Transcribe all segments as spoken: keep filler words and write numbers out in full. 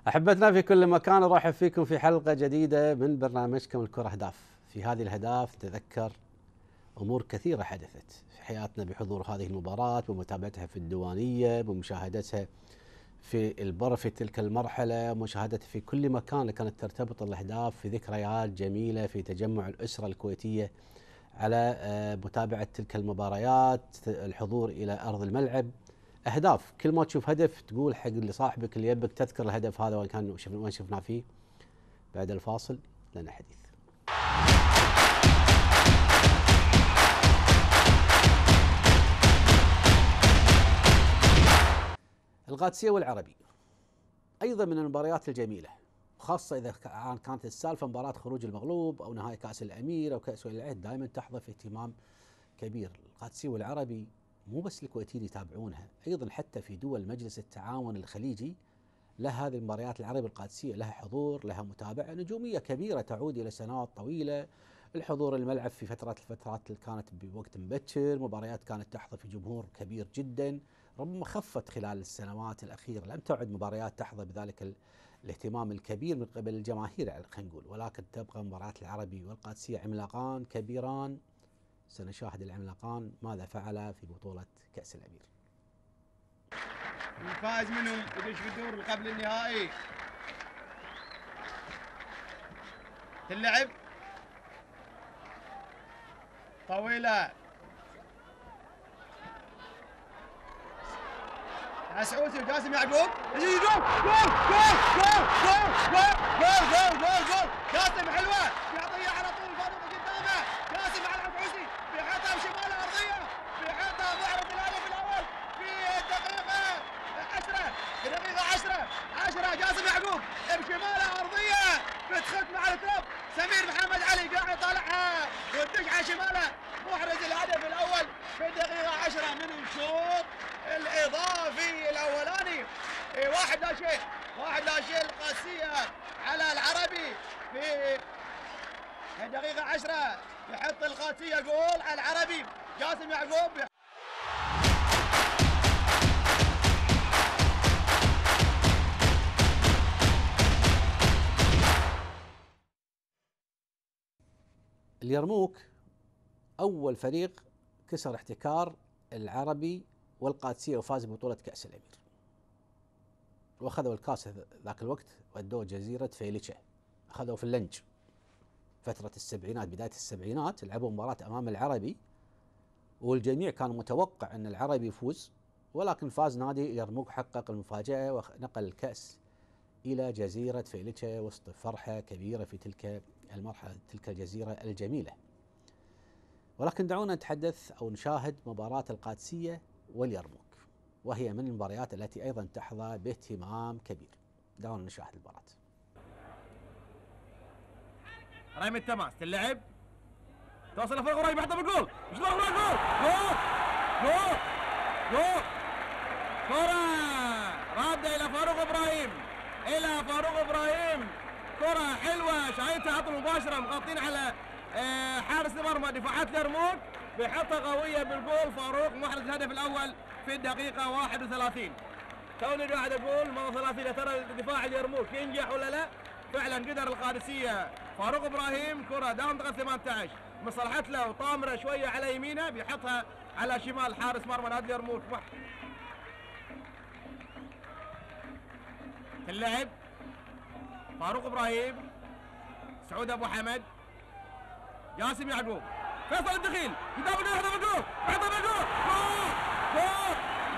أحبتنا في كل مكان، أرحب فيكم في حلقة جديدة من برنامجكم الكرة أهداف. في هذه الأهداف نتذكر أمور كثيرة حدثت في حياتنا بحضور هذه المباراة، بمتابعتها في الديوانية، بمشاهدتها في البر في تلك المرحلة، مشاهدتها في كل مكان كانت ترتبط الأهداف في ذكريات جميلة، في تجمع الأسرة الكويتية على متابعة تلك المباريات، الحضور إلى أرض الملعب. أهداف، كل ما تشوف هدف تقول حق اللي صاحبك اللي يبك تذكر الهدف هذا وين كان وين شفناه فيه. بعد الفاصل لنا حديث. القادسية والعربي أيضا من المباريات الجميلة، خاصة إذا كانت السالفة مباراة خروج المغلوب أو نهائي كأس الأمير أو كأس ولي العهد، دائما تحظى في اهتمام كبير. القادسية والعربي مو بس الكويتيين يتابعونها، أيضا حتى في دول مجلس التعاون الخليجي له هذه المباريات العربي القادسية لها حضور، لها متابعة نجومية كبيرة تعود إلى سنوات طويلة. الحضور الملعب في فترات الفترات اللي كانت بوقت مبكر، مباريات كانت تحظى في جمهور كبير جدا، ربما خفت خلال السنوات الأخيرة، لم تعد مباريات تحظى بذلك الاهتمام الكبير من قبل الجماهير خلينا نقول، ولكن تبقى مباريات العربي والقادسية عملاقان كبيران. سنشاهد العملاقان ماذا فعل في بطولة كأس الأمير. الفائز منهم يدش في الدور قبل النهائي. تلعب طويلة مسعود وجاسم يعقوب، يجي جول جول جول جول جول جول جول جول جول جاسم حلوة يعطيها على طول فاروق قدامه، جاسم على العفوسي بيحطها بشمال الأرضية، بيحطها معرض الهدف الأول في الدقيقة عشرة، في دقيقة عشرة عشرة جاسم يعقوب بشمال الأرضية بتخط مع التراب، سمير محمد علي قاعد يطالعها وتدش على شماله، محرز الهدف الأول في الدقيقة عشرة من الشوط الإضافي الأولاني. واحد لا شيء، واحد لا شيء القادسية على العربي في الدقيقة عشرة، يحط القادسية جول على العربي جاسم يعقوب. اليرموك أول فريق كسر احتكار العربي والقادسية وفاز ببطولة كأس الأمير، وأخذوا الكاس ذاك الوقت ودوه جزيرة فيليتشا، أخذوا في اللنج فترة السبعينات بداية السبعينات، لعبوا مباراة أمام العربي والجميع كان متوقع أن العربي يفوز، ولكن فاز نادي اليرموك، حقق المفاجأة ونقل الكأس إلى جزيرة فيليتشا وسط فرحة كبيرة في تلك المرحلة، تلك الجزيرة الجميلة. ولكن دعونا نتحدث أو نشاهد مباراة القادسية واليرموك، وهي من المباريات التي أيضا تحظى باهتمام كبير. دعونا نشاهد المباراة. رامي التماس تلعب توصل فرق قريب يحطها بالجول، شلون جول جول جول جول كرة رادة إلى فاروق إبراهيم، إلى فاروق إبراهيم، كرة حلوة شايتها عطل مباشرة، مغطين على حارس المرمى دفاعات اليرموك، بيحطها قوية بالجول فاروق، محرز الهدف الأول في الدقيقة واحد وثلاثين. توني قاعد أقول ما ثلاثين يا ترى دفاع اليرموك ينجح ولا لا؟ فعلا قدر القادسية فاروق إبراهيم، كرة داخل منطقة ثمانية عشر مصلحت له وطامرة شوية على يمينه، بيحطها على شمال حارس مرمى نادي اليرموك. اللعب فاروق إبراهيم، سعود أبو حمد، جاسم يعقوب، فيصل الدخيل قدام الجول، هدف الجول، هدف الجول، جول جول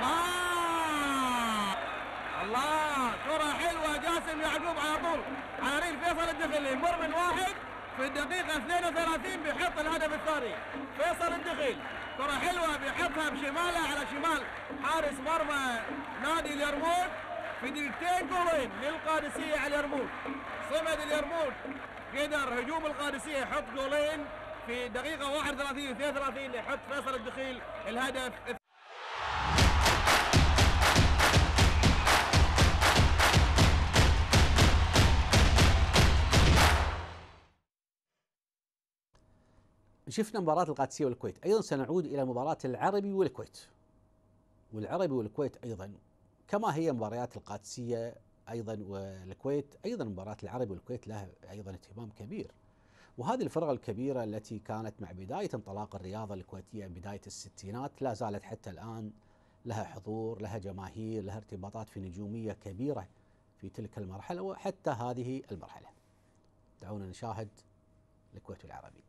الله الله، كرة حلوة جاسم يعقوب على طول على ريل فيصل الدخيل، يمر من واحد في الدقيقة اثنين وثلاثين بيحط الهدف الثاني. فيصل الدخيل كرة حلوة بيحطها بشماله على شمال حارس مرمى نادي اليرموك، في دقيقتين جولين للقادسية على اليرموك. صمد اليرموك، قدر هجوم القادسية يحط جولين في دقيقة واحد وثلاثين اثنين وثلاثين، يحط فيصل الدخيل الهدف. شفنا مباراة القادسية والكويت، أيضا سنعود إلى مباراة العربي والكويت. والعربي والكويت أيضا كما هي مباريات القادسية ايضا والكويت، ايضا مباراه العربي والكويت لها ايضا اهتمام كبير. وهذه الفرق الكبيره التي كانت مع بدايه انطلاق الرياضه الكويتيه بدايه الستينات لا زالت حتى الان لها حضور، لها جماهير، لها ارتباطات في نجوميه كبيره في تلك المرحله وحتى هذه المرحله. دعونا نشاهد الكويت والعربي.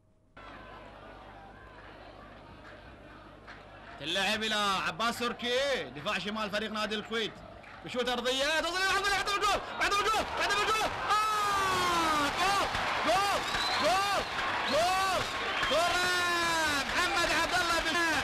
اللعب الى عباس تركي، دفاع شمال فريق نادي الكويت، بشوت ارضيه توصل الى الحمد لله بعد الجول بعد الجول بعد الجول اه جول جول جول جول كره محمد عبد الله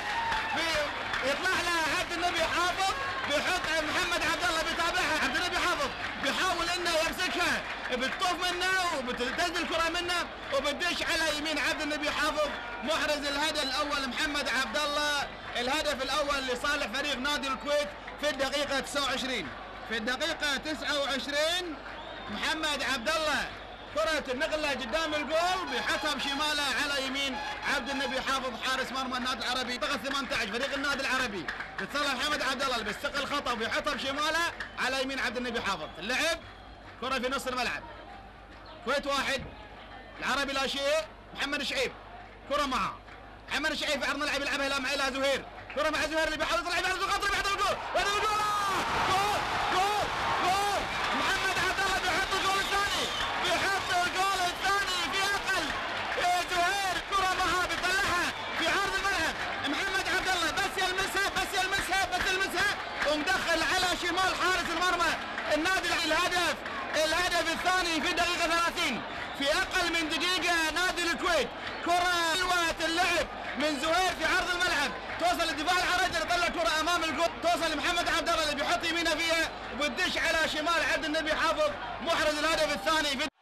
يطلع لها عبد النبي حافظ، بيحط محمد عبد الله بيتابعها، عبد النبي حافظ بيحاول انه يمسكها، بتطوف منه وبتنزل الكره منه وبتدش على يمين عبد النبي حافظ. محرز الهدف الاول محمد عبد الله، الهدف الاول لصالح فريق نادي الكويت في الدقيقه تسعة وعشرين. في الدقيقه تسعة وعشرين محمد عبد الله كرة النقلة قدام الجول بيحطها بشماله على يمين عبد النبي حافظ حارس مرمى النادي العربي. طاقة ثمانية عشر فريق النادي العربي بتصلح محمد عبد الله اللي بيستقل خطأ وبيحطها بشماله على يمين عبد النبي حافظ. اللعب كرة في نص الملعب، كويت واحد العربي لا شيء. محمد شعيب كرة معه، محمد شعيب في عرض الملعب يلعبها الى مع الى زهير، كرة مع زهير اللي بيحاول يطلع يبعد الخطر بيحط الجول وهذا الجول جول جول جول. محمد عبد الله بيحط الجول الثاني، بيحط الجول الثاني في اقل. زهير كرة معها بيطلعها في عرض الملعب، محمد عبد الله بس يلمسها بس يلمسها بس يلمسها ومدخل على شمال حارس المرمى النادي. الهدف الهدف الثاني في الدقيقة ثلاثين في أقل من دقيقة نادي الكويت. كرة حلوة اللعب من زهير في عرض الملعب توصل للدفاع العربي يطلع كرة أمام الجول، توصل لمحمد عبد الله اللي بيحط يمينه فيها وبتدش على شمال عبد النبي حافظ. محرز الهدف الثاني في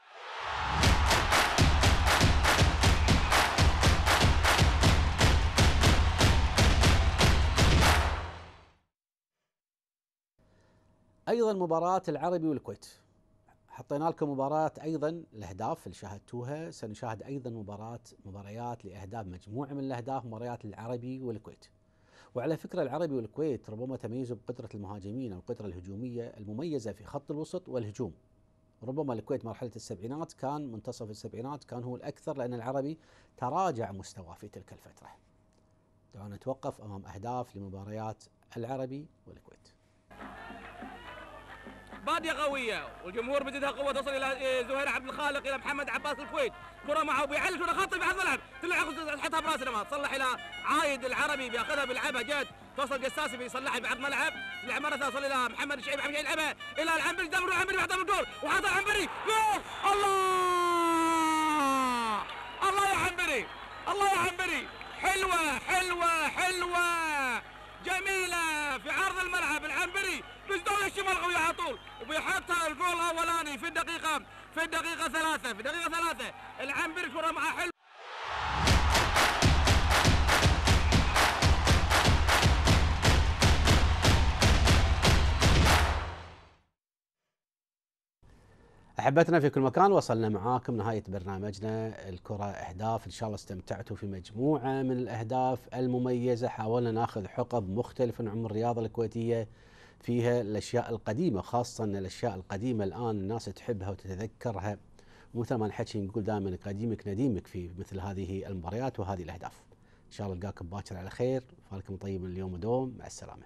ايضا مباراه العربي والكويت، حطينا لكم مباراة أيضا الأهداف اللي شاهدتوها، سنشاهد أيضا مباراة مباريات لأهداف مجموعة من الأهداف مباريات العربي والكويت. وعلى فكرة العربي والكويت ربما تميزوا بقدرة المهاجمين أو القدرة الهجومية المميزة في خط الوسط والهجوم. ربما الكويت مرحلة السبعينات كان منتصف السبعينات كان هو الأكثر لأن العربي تراجع مستواه في تلك الفترة. دعونا نتوقف أمام أهداف لمباريات العربي والكويت. بادية قوية والجمهور بزيدها قوة توصل إلى زهير عبد الخالق إلى محمد عباس الكويت، كرة معه بيعلش كرة خط في عرض الملعب تلعب حطها براس ما تصلح إلى عايد العربي بياخذها بيلعبها جد توصل قساسي بيصلحها بعرض الملعب تلعب مرة ثانية توصل إلى محمد الشعيب محمد يلعبها إلى العنبري دبر العنبري وحطها بالجول وحطها العنبري جول. الله الله يا عنبري الله يا عنبري، حلوة حلوة حلوة جميلة في عرض الملعب. العنبري بزاوية الشمال قوية على طول وبيحطها الجول الأولاني في الدقيقة في الدقيقة ثلاثة في الدقيقة ثلاثة العنبري كرة معه حلوة. أحبتنا في كل مكان، وصلنا معاكم نهاية برنامجنا الكرة أهداف. إن شاء الله استمتعتوا في مجموعة من الأهداف المميزة، حاولنا ناخذ حقب مختلفة من عمر الرياضة الكويتية فيها الأشياء القديمة، خاصة أن الأشياء القديمة الآن الناس تحبها وتتذكرها، ومثل ما نحكي نقول دائما قديمك نديمك في مثل هذه المباريات وهذه الأهداف. إن شاء الله نلقاكم باكر على خير، فالكم طيب من اليوم ودوم، مع السلامة.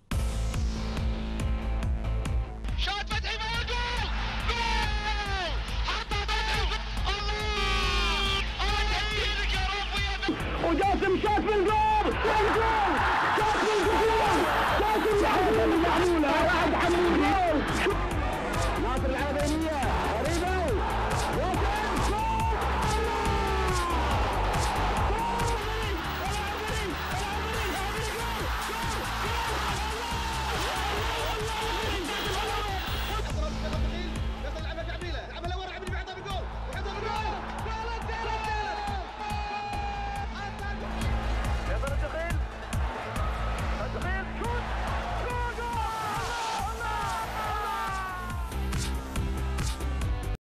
شوت فتحي ما جول جول حطها فتحي الله الله يهديك يا رب يا وجاسم شاط بالجول والجول شاط بالجول جاسم يعمل المعمولة واحد حمود